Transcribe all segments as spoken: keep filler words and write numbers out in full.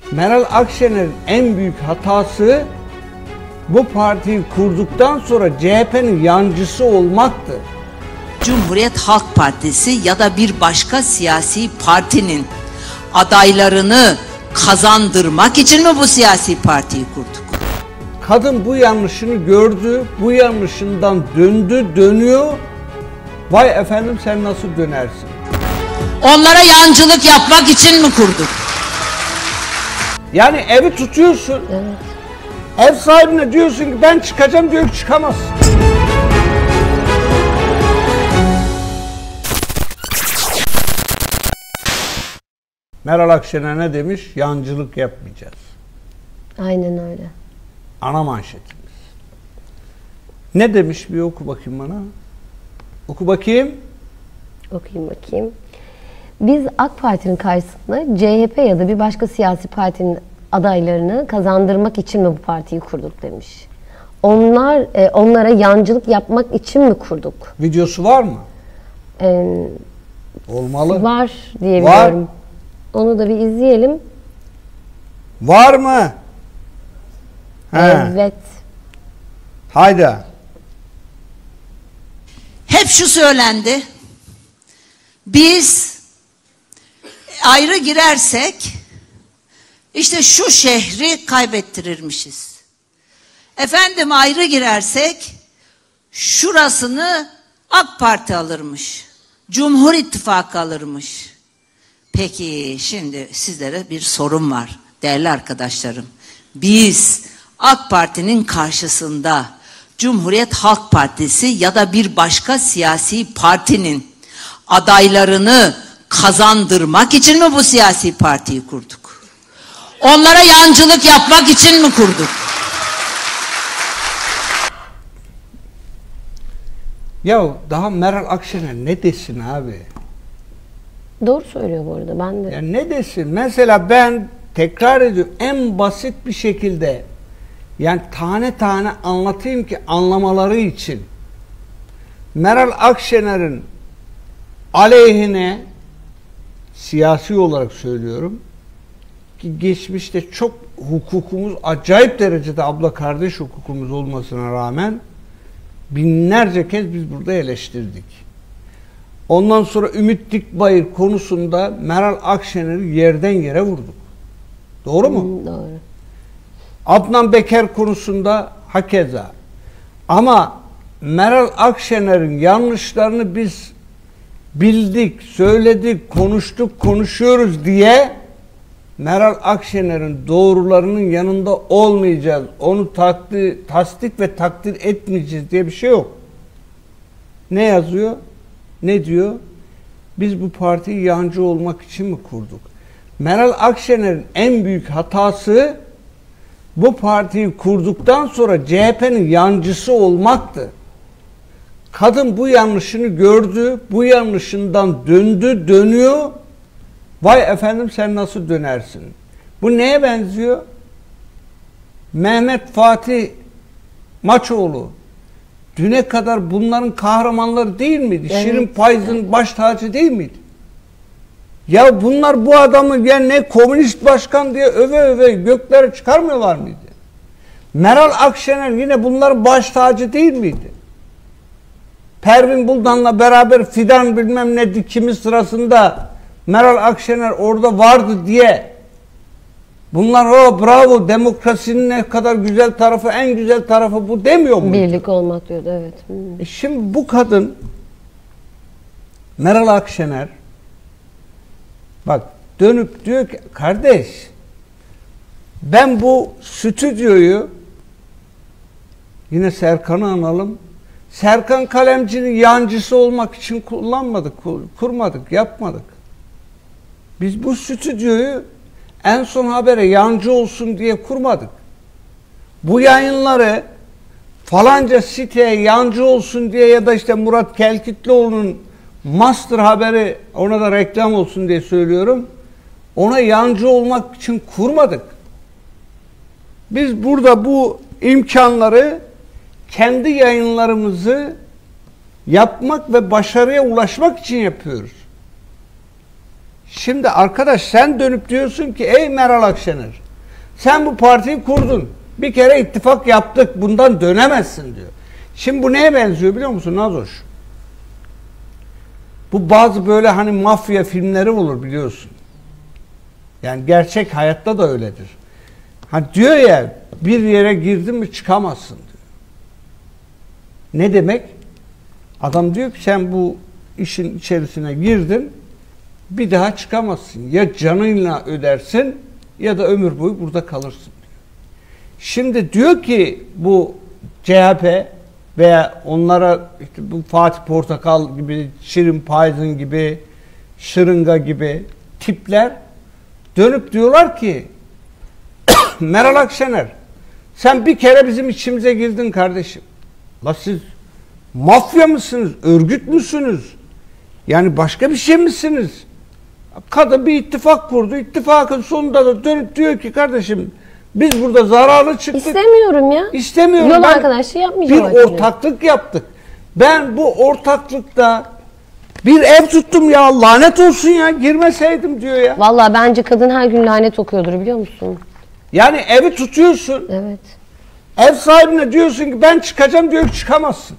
Meral Akşener'in en büyük hatası bu partiyi kurduktan sonra C H P'nin yancısı olmaktı. Cumhuriyet Halk Partisi ya da bir başka siyasi partinin adaylarını kazandırmak için mi bu siyasi partiyi kurduk? Kadın bu yanlışını gördü, bu yanlışından döndü, dönüyor. Vay efendim sen nasıl dönersin? Onlara yancılık yapmak için mi kurduk? Yani evi tutuyorsun. Evet. Ev sahibine diyorsun ki ben çıkacağım, diyor ki çıkamazsın. Meral Akşener ne demiş? Yancılık yapmayacağız. Aynen öyle. Ana manşetimiz. Ne demiş bir oku bakayım bana. Oku bakayım. Okuyayım bakayım. Biz AK Parti'nin karşısında C H P ya da bir başka siyasi partinin adaylarını kazandırmak için mi bu partiyi kurduk demiş. Onlar e, onlara yancılık yapmak için mi kurduk? Videosu var mı? Ee, Olmalı. Var diye Var. biliyorum. Onu da bir izleyelim. Var mı? He. Evet. Haydi. Hep şu söylendi. Biz ayrı girersek işte şu şehri kaybettirirmişiz. Efendim ayrı girersek şurasını AK Parti alırmış. Cumhur İttifakı alırmış. Peki şimdi sizlere bir sorum var değerli arkadaşlarım. Biz AK Parti'nin karşısında Cumhuriyet Halk Partisi ya da bir başka siyasi partinin adaylarını kazandırmak için mi bu siyasi partiyi kurduk? Onlara yancılık yapmak için mi kurduk? Ya daha Meral Akşener ne desin abi? Doğru söylüyor bu arada. Ben de. Ya ne desin? Mesela ben tekrar ediyorum en basit bir şekilde yani tane tane anlatayım ki anlamaları için. Meral Akşener'in aleyhine siyasi olarak söylüyorum ki geçmişte çok hukukumuz acayip derecede abla kardeş hukukumuz olmasına rağmen binlerce kez biz burada eleştirdik. Ondan sonra Ümit Dikbayır konusunda Meral Akşener'i yerden yere vurduk. Doğru mu? Hı, doğru. Adnan Beker konusunda hakeza. Ama Meral Akşener'in yanlışlarını biz bildik, söyledik, konuştuk, konuşuyoruz diye Meral Akşener'in doğrularının yanında olmayacağız. Onu takdir, tasdik ve takdir etmeyeceğiz diye bir şey yok. Ne yazıyor? Ne diyor? Biz bu partiyi yancı olmak için mi kurduk? Meral Akşener'in en büyük hatası bu partiyi kurduktan sonra C H P'nin yancısı olmaktı. Kadın bu yanlışını gördü, bu yanlışından döndü, dönüyor. Vay efendim sen nasıl dönersin? Bu neye benziyor? Mehmet Fatih Maçoğlu. Düne kadar bunların kahramanları değil miydi? Evet. Şirin Payız'ın baş tacı değil miydi? Ya bunlar bu adamı ya ne komünist başkan diye öve öve göklere çıkarmıyorlar mıydı? Meral Akşener yine bunların baş tacı değil miydi? Pervin Buldan'la beraber fidan bilmem ne dikimi sırasında Meral Akşener orada vardı diye bunlar o bravo demokrasinin ne kadar güzel tarafı, en güzel tarafı bu demiyor mu? Birlik olmak diyordu, evet. E şimdi bu kadın Meral Akşener bak dönüp diyor ki kardeş ben bu stüdyoyu yine Serkan'ı analım. Serkan Kalemci'nin yancısı olmak için kullanmadık, kurmadık, yapmadık. Biz bu stüdyoyu En Son Haber'e yancı olsun diye kurmadık. Bu yayınları falanca siteye yancı olsun diye ya da işte Murat Kelkitlioğlu'nun Master Haberi ona da reklam olsun diye söylüyorum. Ona yancı olmak için kurmadık. Biz burada bu imkanları kendi yayınlarımızı yapmak ve başarıya ulaşmak için yapıyoruz. Şimdi arkadaş sen dönüp diyorsun ki ey Meral Akşener, sen bu partiyi kurdun. Bir kere ittifak yaptık, bundan dönemezsin diyor. Şimdi bu neye benziyor biliyor musun Nazoş? Bu bazı böyle hani mafya filmleri olur biliyorsun. Yani gerçek hayatta da öyledir. Hani diyor ya, bir yere girdin mi çıkamazsın diyor. Ne demek? Adam diyor ki sen bu işin içerisine girdin, bir daha çıkamazsın. Ya canınla ödersin ya da ömür boyu burada kalırsın diyor. Şimdi diyor ki bu C H P veya onlara işte bu Fatih Portakal gibi, Şirin Paydın gibi, Şırınga gibi tipler dönüp diyorlar ki Meral Akşener, sen bir kere bizim içimize girdin kardeşim. La siz mafya mısınız? Örgüt müsünüz? Yani başka bir şey misiniz? Kadın bir ittifak kurdu. İttifakın sonunda da dönüp diyor ki kardeşim biz burada zararlı çıktık. İstemiyorum ya. İstemiyorum. Yol Ben arkadaşlığı yapmayacağım. bir ortaklık yaptık. Ben bu ortaklıkta bir ev tuttum ya, lanet olsun ya, girmeseydim diyor ya. Vallahi bence kadın her gün lanet okuyordur biliyor musun? Yani evi tutuyorsun. Evet. Ev sahibine diyorsun ki ben çıkacağım, diyor ki çıkamazsın.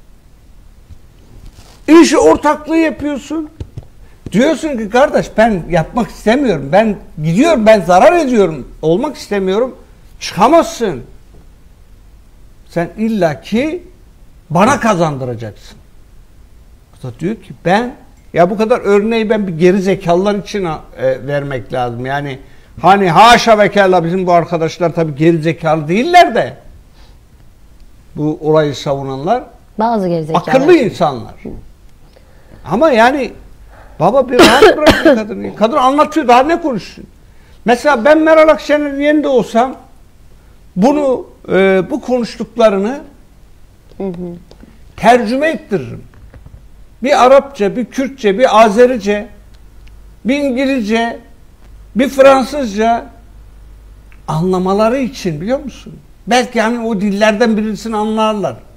İş ortaklığı yapıyorsun. Diyorsun ki kardeş ben yapmak istemiyorum. Ben gidiyorum, ben zarar ediyorum. Olmak istemiyorum. Çıkamazsın. Sen illaki bana kazandıracaksın. O da diyor ki ben, ya bu kadar örneği ben bir geri zekalılar için e, vermek lazım. Yani hani haşa ve kella bizim bu arkadaşlar tabii geri zekalı değiller de bu olayı savunanlar Bazı gerizekalılar. akıllı insanlar. Ama yani baba bir rahat bırakın kadını. Kadın anlatıyor, daha ne konuşsun? Mesela ben Meral Akşener'in yerinde olsam bunu e, bu konuştuklarını hı hı. tercüme ettiririm. Bir Arapça, bir Kürtçe, bir Azerice, bir İngilizce, bir Fransızca anlamaları için, biliyor musun? Belki hani o dillerden birisini anlarlar.